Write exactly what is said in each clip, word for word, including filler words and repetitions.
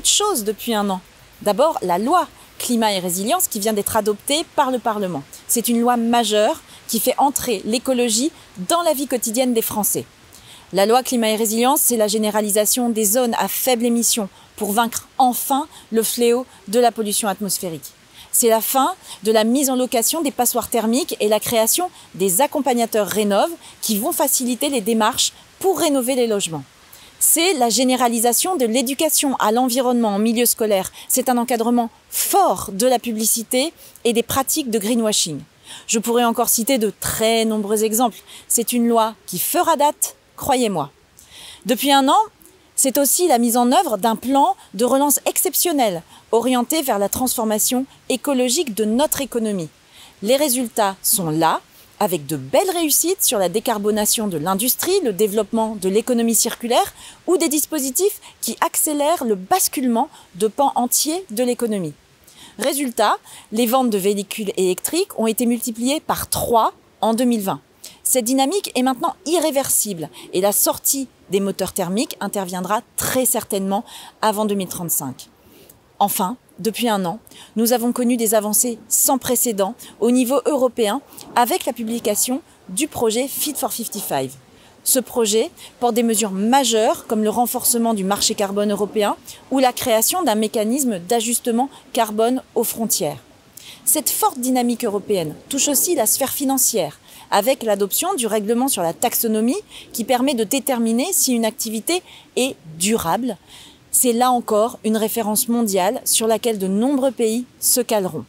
choses depuis un an. D'abord, la loi Climat et Résilience qui vient d'être adoptée par le Parlement. C'est une loi majeure qui fait entrer l'écologie dans la vie quotidienne des Français. La loi Climat et Résilience, c'est la généralisation des zones à faible émission pour vaincre enfin le fléau de la pollution atmosphérique. C'est la fin de la mise en location des passoires thermiques et la création des accompagnateurs Rénov' qui vont faciliter les démarches pour rénover les logements. C'est la généralisation de l'éducation à l'environnement en milieu scolaire. C'est un encadrement fort de la publicité et des pratiques de greenwashing. Je pourrais encore citer de très nombreux exemples. C'est une loi qui fera date, croyez-moi. Depuis un an, c'est aussi la mise en œuvre d'un plan de relance exceptionnel orienté vers la transformation écologique de notre économie. Les résultats sont là, avec de belles réussites sur la décarbonation de l'industrie, le développement de l'économie circulaire ou des dispositifs qui accélèrent le basculement de pans entiers de l'économie. Résultat, les ventes de véhicules électriques ont été multipliées par trois en deux mille vingt. Cette dynamique est maintenant irréversible et la sortie des moteurs thermiques interviendra très certainement avant deux mille trente-cinq. Enfin, depuis un an, nous avons connu des avancées sans précédent au niveau européen avec la publication du projet Fit for cinquante-cinq. Ce projet porte des mesures majeures comme le renforcement du marché carbone européen ou la création d'un mécanisme d'ajustement carbone aux frontières. Cette forte dynamique européenne touche aussi la sphère financière avec l'adoption du règlement sur la taxonomie qui permet de déterminer si une activité est durable. C'est là encore une référence mondiale sur laquelle de nombreux pays se caleront.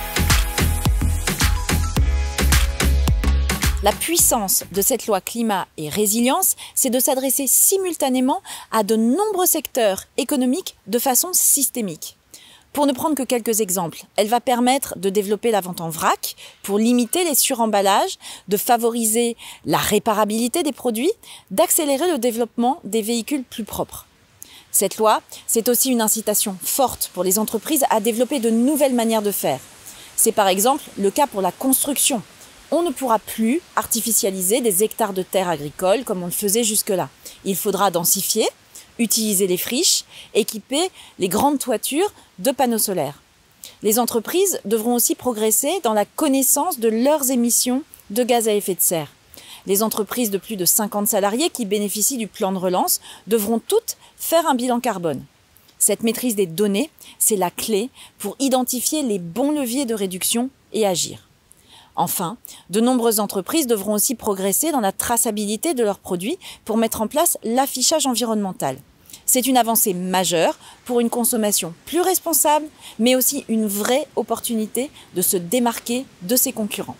La puissance de cette loi climat et résilience, c'est de s'adresser simultanément à de nombreux secteurs économiques de façon systémique. Pour ne prendre que quelques exemples, elle va permettre de développer la vente en vrac pour limiter les suremballages, de favoriser la réparabilité des produits, d'accélérer le développement des véhicules plus propres. Cette loi, c'est aussi une incitation forte pour les entreprises à développer de nouvelles manières de faire. C'est par exemple le cas pour la construction. On ne pourra plus artificialiser des hectares de terres agricoles comme on le faisait jusque-là. Il faudra densifier, utiliser les friches, équiper les grandes toitures de panneaux solaires. Les entreprises devront aussi progresser dans la connaissance de leurs émissions de gaz à effet de serre. Les entreprises de plus de cinquante salariés qui bénéficient du plan de relance devront toutes faire un bilan carbone. Cette maîtrise des données, c'est la clé pour identifier les bons leviers de réduction et agir. Enfin, de nombreuses entreprises devront aussi progresser dans la traçabilité de leurs produits pour mettre en place l'affichage environnemental. C'est une avancée majeure pour une consommation plus responsable, mais aussi une vraie opportunité de se démarquer de ses concurrents.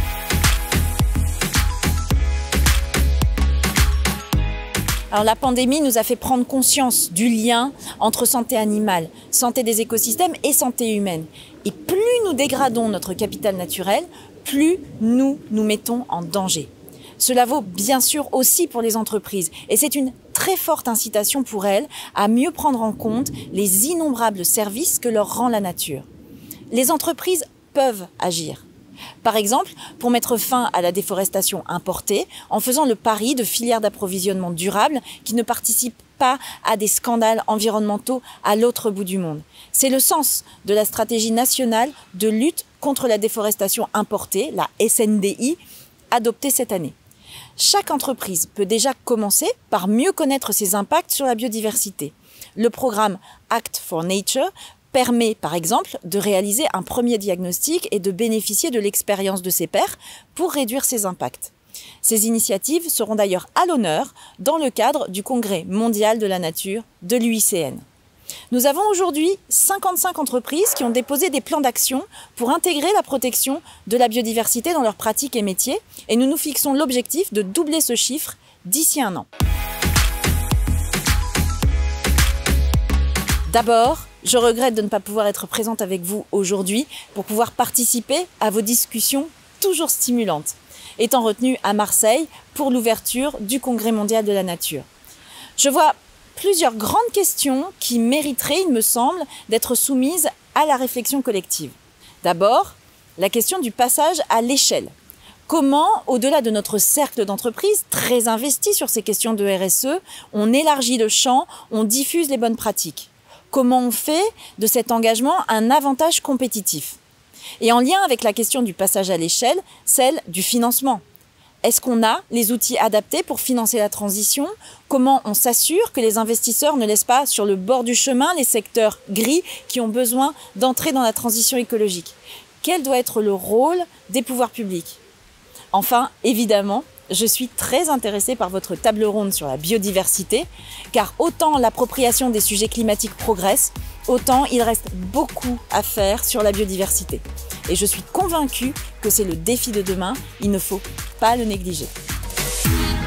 Alors, la pandémie nous a fait prendre conscience du lien entre santé animale, santé des écosystèmes et santé humaine. Et plus nous dégradons notre capital naturel, plus nous nous mettons en danger. Cela vaut bien sûr aussi pour les entreprises et c'est une très forte incitation pour elles à mieux prendre en compte les innombrables services que leur rend la nature. Les entreprises peuvent agir. Par exemple, pour mettre fin à la déforestation importée, en faisant le pari de filières d'approvisionnement durables qui ne participent pas à des scandales environnementaux à l'autre bout du monde. C'est le sens de la stratégie nationale de lutte contre la déforestation importée, la S N D I, adoptée cette année. Chaque entreprise peut déjà commencer par mieux connaître ses impacts sur la biodiversité. Le programme Act for Nature permet, par exemple, de réaliser un premier diagnostic et de bénéficier de l'expérience de ses pairs pour réduire ses impacts. Ces initiatives seront d'ailleurs à l'honneur dans le cadre du Congrès mondial de la nature de l'U I C N. Nous avons aujourd'hui cinquante-cinq entreprises qui ont déposé des plans d'action pour intégrer la protection de la biodiversité dans leurs pratiques et métiers et nous nous fixons l'objectif de doubler ce chiffre d'ici un an. D'abord, je regrette de ne pas pouvoir être présente avec vous aujourd'hui pour pouvoir participer à vos discussions toujours stimulantes, étant retenue à Marseille pour l'ouverture du Congrès mondial de la nature. Je vois plusieurs grandes questions qui mériteraient, il me semble, d'être soumises à la réflexion collective. D'abord, la question du passage à l'échelle. Comment, au-delà de notre cercle d'entreprises très investi sur ces questions de R S E, on élargit le champ, on diffuse les bonnes pratiques? Comment on fait de cet engagement un avantage compétitif? Et en lien avec la question du passage à l'échelle, celle du financement. Est-ce qu'on a les outils adaptés pour financer la transition? Comment on s'assure que les investisseurs ne laissent pas sur le bord du chemin les secteurs gris qui ont besoin d'entrer dans la transition écologique? Quel doit être le rôle des pouvoirs publics? Enfin, évidemment, je suis très intéressée par votre table ronde sur la biodiversité, car autant l'appropriation des sujets climatiques progresse, autant il reste beaucoup à faire sur la biodiversité. Et je suis convaincue que c'est le défi de demain, il ne faut pas le négliger.